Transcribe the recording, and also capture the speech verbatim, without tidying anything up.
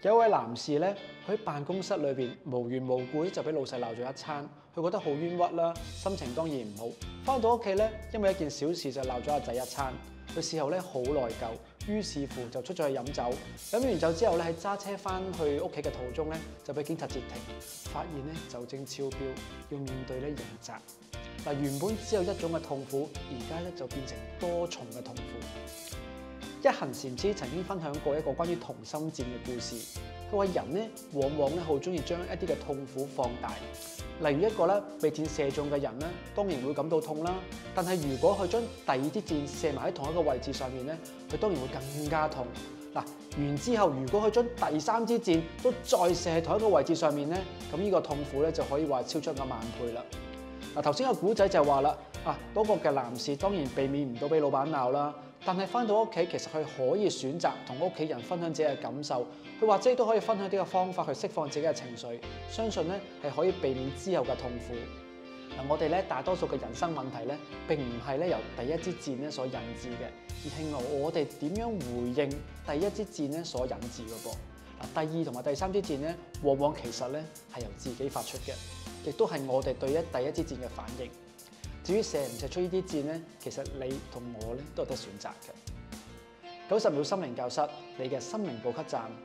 有一位男士咧，佢喺辦公室裏邊無緣無故就俾老細鬧咗一餐，佢覺得好冤屈啦，心情當然唔好。翻到屋企咧，因為一件小事就鬧咗阿仔一餐，佢事後咧好內疚，於是乎就出咗去飲酒。飲完酒之後咧，喺揸車翻去屋企嘅途中咧，就俾警察截停，發現咧酒精超標，要面對咧刑責。嗱，原本只有一種嘅痛苦，而家咧就變成多重嘅痛苦。一行禪師曾經分享過一個關於同心戰嘅故事。佢話人咧往往咧好中意將一啲嘅痛苦放大。例如一個咧被箭射中嘅人咧，當然會感到痛啦。但係如果佢將第二支箭射埋喺同一個位置上面咧，佢當然會更加痛。嗱，完之後如果佢將第三支箭都再射喺同一個位置上面咧，咁呢個痛苦咧就可以話超出個萬倍啦。嗱，頭先個古仔就話啦，啊嗰個嘅男士當然避免唔到俾老闆鬧啦。但係翻到屋企，其實佢可以選擇同屋企人分享自己嘅感受，佢或者都可以分享啲嘅方法去釋放自己嘅情緒，相信咧係可以避免之後嘅痛苦。嗱，我哋咧大多數嘅人生問題咧並唔係咧由第一支箭咧所引致嘅，而係我哋點樣回應第一支箭咧所引致嘅噃。嗱，第二同埋第三支箭咧，往往其實咧係由自己發出嘅，亦都係我哋對一第一支箭嘅反應。至於射唔射出呢啲箭咧，其實你同我咧都有得選擇嘅。九十秒心靈教室，你嘅心靈補給站。